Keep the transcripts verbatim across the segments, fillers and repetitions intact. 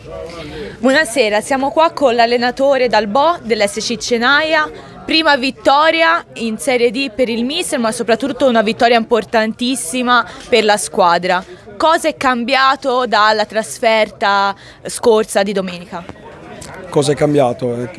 Buonasera, siamo qua con l'allenatore Dal Bo dell'S C Cenaia, prima vittoria in Serie D per il mister, ma soprattutto una vittoria importantissima per la squadra. Cosa è cambiato dalla trasferta scorsa di domenica? Cosa è cambiato?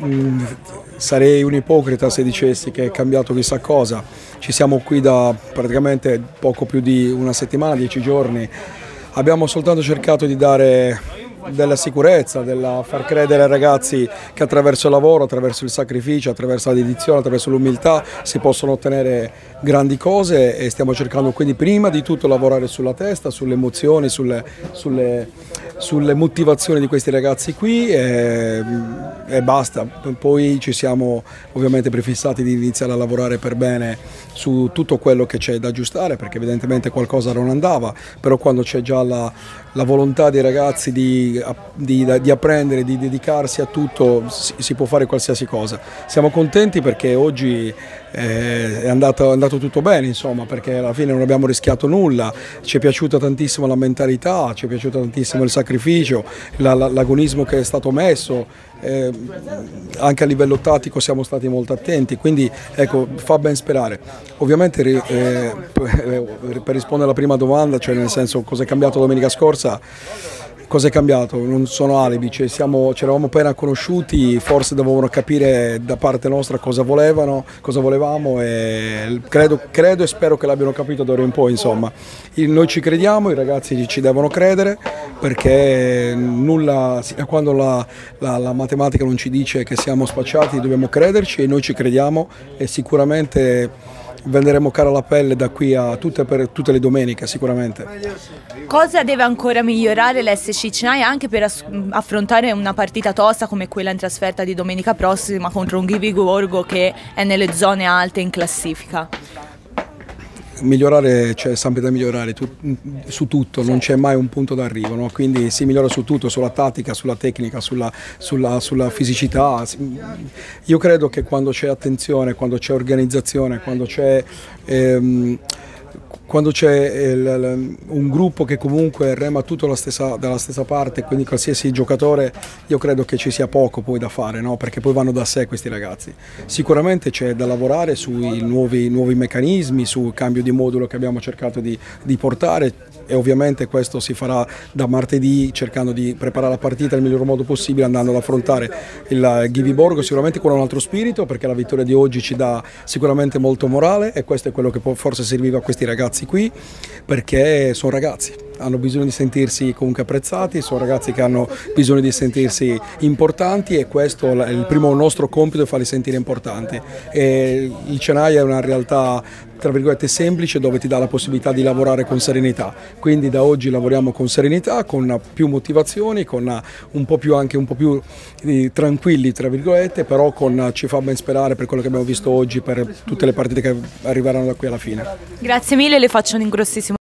Sarei un ipocrita se dicessi che è cambiato chissà cosa. Ci siamo qui da praticamente poco più di una settimana, dieci giorni. Abbiamo soltanto cercato di dare della sicurezza, della far credere ai ragazzi che attraverso il lavoro, attraverso il sacrificio, attraverso la dedizione, attraverso l'umiltà si possono ottenere grandi cose, e stiamo cercando quindi prima di tutto lavorare sulla testa, sulle emozioni, sulle, sulle, sulle motivazioni di questi ragazzi qui e, e basta. Poi ci siamo ovviamente prefissati di iniziare a lavorare per bene su tutto quello che c'è da aggiustare, perché evidentemente qualcosa non andava, però quando c'è già la, la volontà dei ragazzi di, di, di apprendere, di dedicarsi a tutto, si, si può fare qualsiasi cosa. Siamo contenti perché oggi eh, è, andato, è andato tutto bene, insomma, perché alla fine non abbiamo rischiato nulla, ci è piaciuta tantissimo la mentalità, ci è piaciuto tantissimo il sacrificio, l'agonismo che è stato messo. Eh, anche a livello tattico siamo stati molto attenti, quindi ecco, fa ben sperare. Ovviamente eh, per rispondere alla prima domanda, cioè nel senso cosa è cambiato domenica scorsa, cosa è cambiato? Non sono alibi, cioè siamo, ci eravamo appena conosciuti, forse dovevano capire da parte nostra cosa volevano, cosa volevamo, e credo, credo e spero che l'abbiano capito d'ora in poi, insomma. Noi ci crediamo, i ragazzi ci devono credere, perché nulla, quando la, la, la matematica non ci dice che siamo spacciati dobbiamo crederci, e noi ci crediamo e sicuramente venderemo cara la pelle da qui a tutte, per tutte le domeniche sicuramente. Cosa deve ancora migliorare l'S C Cenaia anche per affrontare una partita tosta come quella in trasferta di domenica prossima contro un Ghivi Borgo che è nelle zone alte in classifica? Migliorare, c'è sempre da migliorare tu, su tutto, non c'è mai un punto d'arrivo, no? Quindi si migliora su tutto, sulla tattica, sulla tecnica, sulla, sulla, sulla fisicità. Io credo che quando c'è attenzione, quando c'è organizzazione, quando c'è ehm, quando c'è un gruppo che comunque rema tutto la stessa, dalla stessa parte, quindi qualsiasi giocatore, io credo che ci sia poco poi da fare, no? Perché poi vanno da sé questi ragazzi. Sicuramente c'è da lavorare sui nuovi, nuovi meccanismi, sul cambio di modulo che abbiamo cercato di, di portare, e ovviamente questo si farà da martedì cercando di preparare la partita nel miglior modo possibile, andando ad affrontare il Ghivi Borgo sicuramente con un altro spirito, perché la vittoria di oggi ci dà sicuramente molto morale, e questo è quello che forse serviva a questi ragazzi qui, perché sono ragazzi, hanno bisogno di sentirsi comunque apprezzati, sono ragazzi che hanno bisogno di sentirsi importanti, e questo è il primo nostro compito, è farli sentire importanti. E il Cenaia è una realtà tra virgolette semplice, dove ti dà la possibilità di lavorare con serenità, quindi da oggi lavoriamo con serenità, con più motivazioni, con un po' più anche un po' più eh, tranquilli tra virgolette, però con, ci fa ben sperare per quello che abbiamo visto oggi, per tutte le partite che arriveranno da qui alla fine. Grazie mille, le faccio un grossissimo